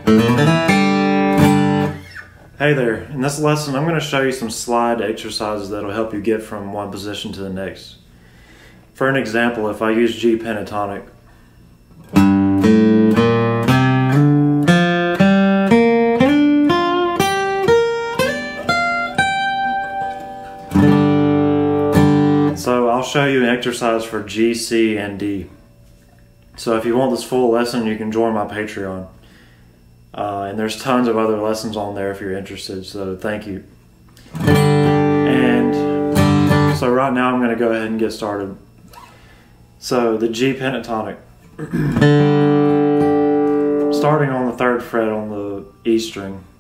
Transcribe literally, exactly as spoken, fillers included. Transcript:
Hey there, in this lesson I'm going to show you some slide exercises that will help you get from one position to the next. For an example, if I use G pentatonic, so I'll show you an exercise for G, C, and D. So if you want this full lesson, you can join my Patreon. Uh, and there's tons of other lessons on there if you're interested, so thank you. And so right now I'm going to go ahead and get started. So the G pentatonic. Starting on the third fret on the E string.